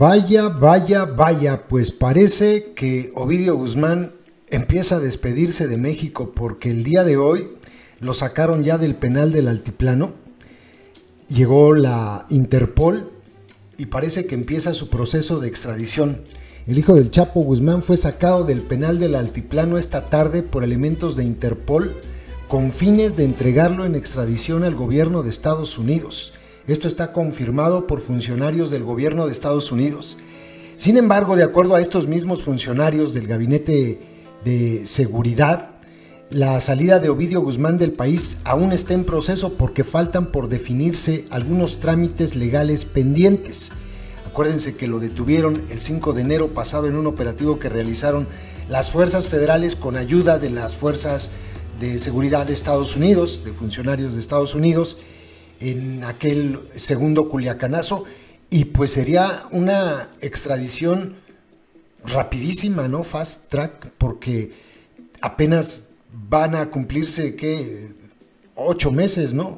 Vaya, vaya, vaya, pues parece que Ovidio Guzmán empieza a despedirse de México porque el día de hoy lo sacaron ya del penal del Altiplano, llegó la Interpol y parece que empieza su proceso de extradición. El hijo del Chapo Guzmán fue sacado del penal del Altiplano esta tarde por elementos de Interpol con fines de entregarlo en extradición al gobierno de Estados Unidos. Esto está confirmado por funcionarios del gobierno de Estados Unidos. Sin embargo, de acuerdo a estos mismos funcionarios del Gabinete de Seguridad, la salida de Ovidio Guzmán del país aún está en proceso porque faltan por definirse algunos trámites legales pendientes. Acuérdense que lo detuvieron el 5 de enero pasado en un operativo que realizaron las fuerzas federales con ayuda de las fuerzas de seguridad de Estados Unidos, de funcionarios de Estados Unidos, en aquel segundo Culiacanazo, y pues sería una extradición rapidísima, ¿no? Fast track, porque apenas van a cumplirse, ¿qué? 8 meses, ¿no?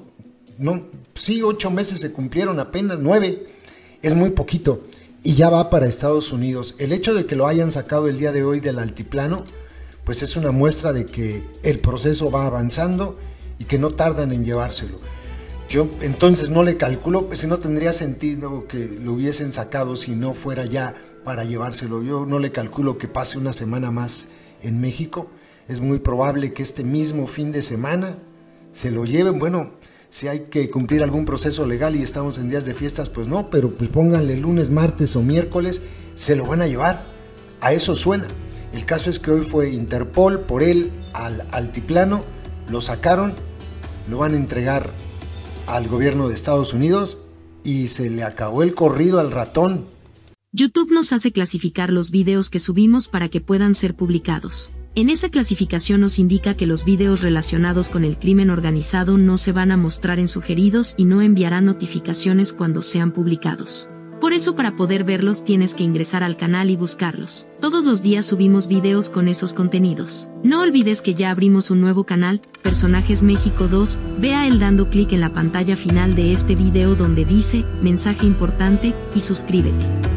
Sí, 8 meses se cumplieron, apenas 9, es muy poquito, y ya va para Estados Unidos. El hecho de que lo hayan sacado el día de hoy del Altiplano, pues es una muestra de que el proceso va avanzando y que no tardan en llevárselo. Yo entonces no le calculo, pues si no tendría sentido que lo hubiesen sacado si no fuera ya para llevárselo. Yo no le calculo que pase una semana más en México. Es muy probable que este mismo fin de semana se lo lleven. Bueno, si hay que cumplir algún proceso legal y estamos en días de fiestas, pues no, pero pues pónganle lunes, martes o miércoles, se lo van a llevar. A eso suena. El caso es que hoy fue Interpol por él al Altiplano, lo sacaron, lo van a entregar al gobierno de Estados Unidos y se le acabó el corrido al ratón. YouTube nos hace clasificar los videos que subimos para que puedan ser publicados. En esa clasificación nos indica que los videos relacionados con el crimen organizado no se van a mostrar en sugeridos y no enviará notificaciones cuando sean publicados. Por eso, para poder verlos tienes que ingresar al canal y buscarlos. Todos los días subimos videos con esos contenidos. No olvides que ya abrimos un nuevo canal, Personajes México 2, ve a él dando clic en la pantalla final de este video donde dice, mensaje importante, y suscríbete.